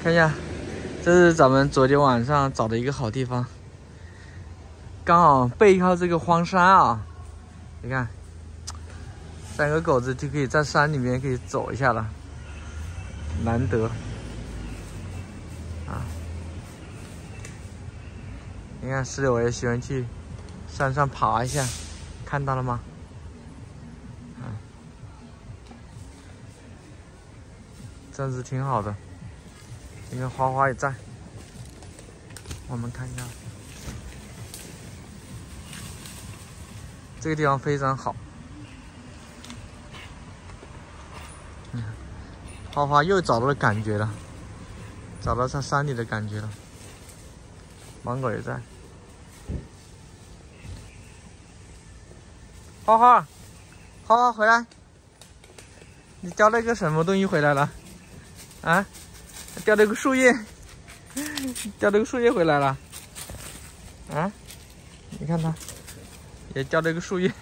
看一下，这是咱们昨天晚上找的一个好地方，刚好背靠这个荒山啊。你看，3个狗子就可以在山里面可以走一下了，难得啊！你看石榴也喜欢去山上爬一下，看到了吗？这样子挺好的。你看花花也在，我们看一下，这个地方非常好。花花又找到了感觉了，找到在山里的感觉了。芒果也在。花花，花花回来，你叼了个什么东西回来了？啊？掉了个树叶，掉了个树叶回来了。啊？你看它，也掉了一个树叶。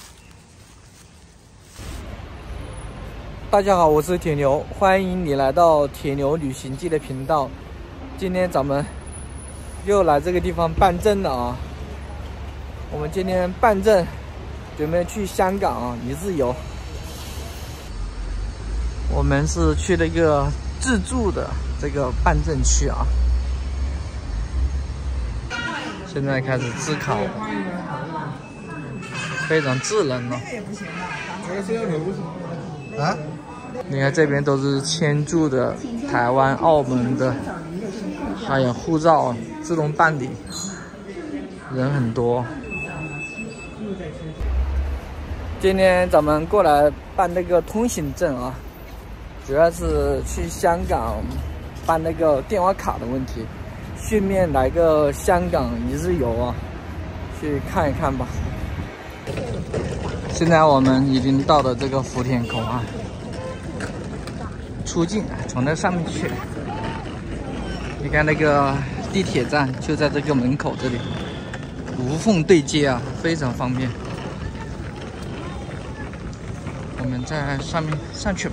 大家好，我是铁牛，欢迎你来到铁牛旅行记的频道。今天咱们又来这个地方办证了啊！我们今天办证，准备去香港啊，一日游。我们是去了一个自助的这个办证区啊，现在开始自考，非常智能了。啊？你看这边都是签注的，台湾、澳门的，还有护照自动办理，人很多。今天咱们过来办那个通行证啊。主要是去香港办那个电话卡的问题，顺便来个香港一日游啊，去看一看吧。现在我们已经到了这个福田口岸，出境从那上面去。你看那个地铁站就在这个门口这里，无缝对接啊，非常方便。我们在上面上去吧。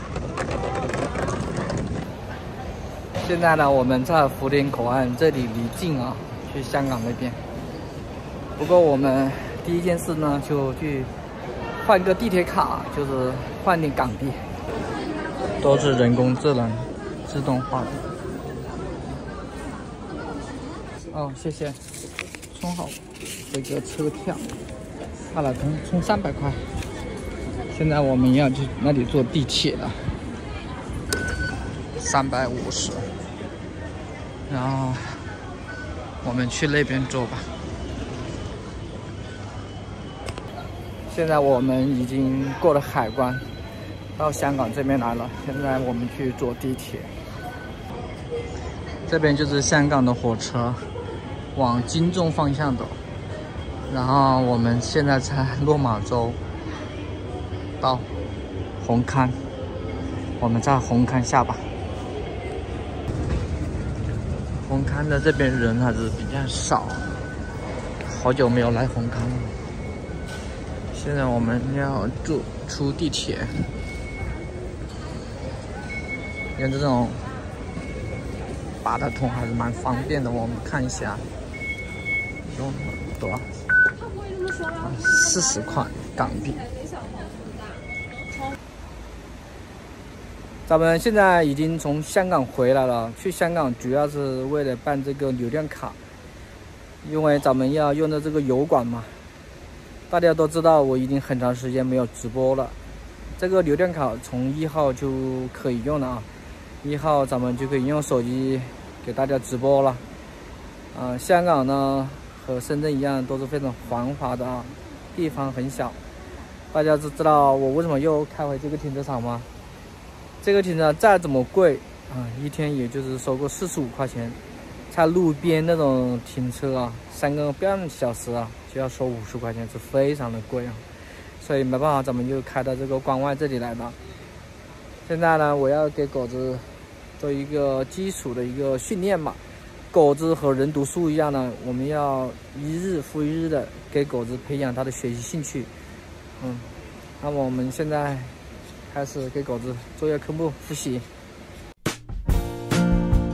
现在呢，我们在福田口岸这里离境啊，去香港那边。不过我们第一件事呢，就去换个地铁卡，就是换点港币。都是人工智能自动化的。哦，谢谢。充好这个车票，好了，充300块。现在我们要去那里坐地铁了，350。然后我们去那边坐吧。现在我们已经过了海关，到香港这边来了。现在我们去坐地铁。这边就是香港的火车，往金钟方向走。然后我们现在在落马洲到红磡，我们在红磡下吧。红磡的这边人还是比较少，好久没有来红磡了。现在我们要出地铁，因为这种八达通还是蛮方便的。我们看一下，用多少？40块港币。咱们现在已经从香港回来了，去香港主要是为了办这个流量卡，因为咱们要用的这个油管嘛。大家都知道，我已经很长时间没有直播了。这个流量卡从1号就可以用了啊，1号咱们就可以用手机给大家直播了。香港呢和深圳一样都是非常繁华的啊，地方很小。大家知道我为什么又开回这个停车场吗？这个停车再怎么贵啊，一天也就是收个45块钱。在路边那种停车啊，3个半小时啊，就要收50块钱，是非常的贵啊。所以没办法，咱们就开到这个关外这里来了。现在呢，我要给狗子做一个基础的一个训练嘛。狗子和人读书一样呢，我们要一日复一日的给狗子培养它的学习兴趣。那么我们现在开始给狗子做一个科目复习。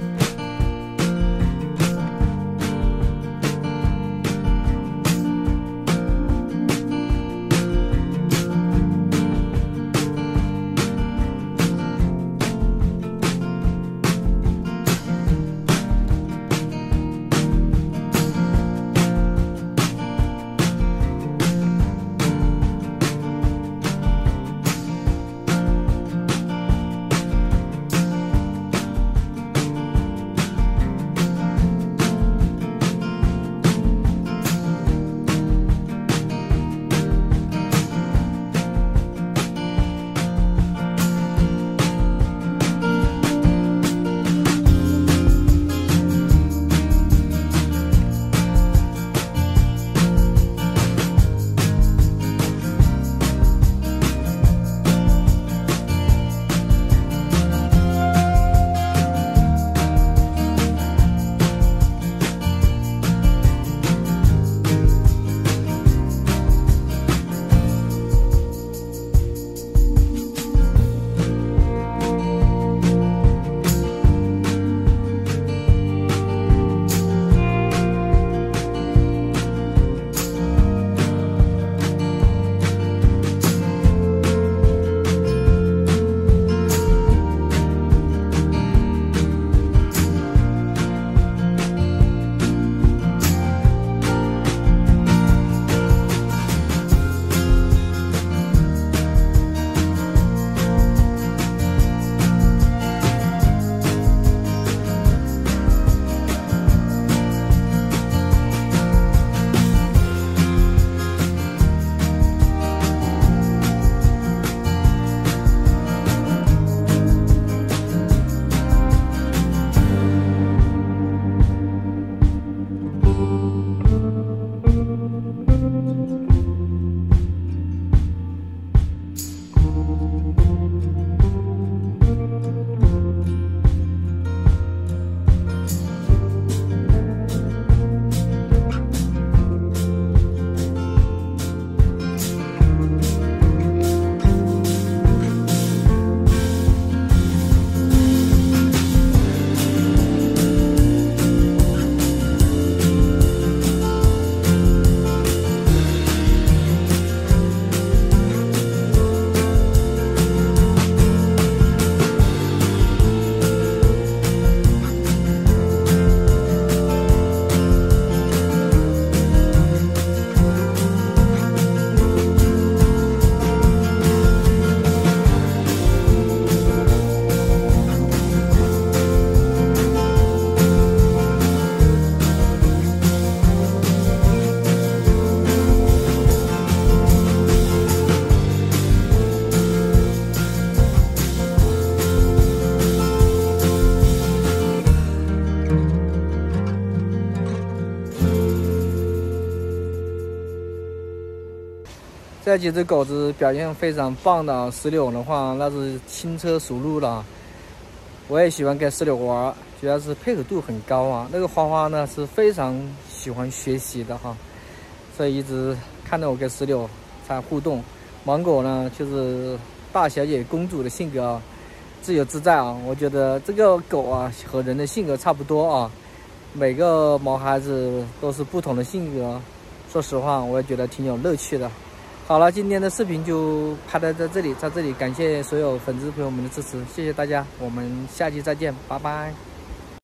这几只狗子表现非常棒的，石榴的话那是轻车熟路了。我也喜欢跟石榴玩，主要是配合度很高啊。那个花花呢是非常喜欢学习的哈，所以一直看着我跟石榴在互动。芒果呢就是大小姐公主的性格啊，自由自在啊。我觉得这个狗啊和人的性格差不多啊，每个毛孩子都是不同的性格。说实话，我也觉得挺有乐趣的。好了，今天的视频就拍到这里，感谢所有粉丝朋友们的支持，谢谢大家，我们下期再见，拜拜。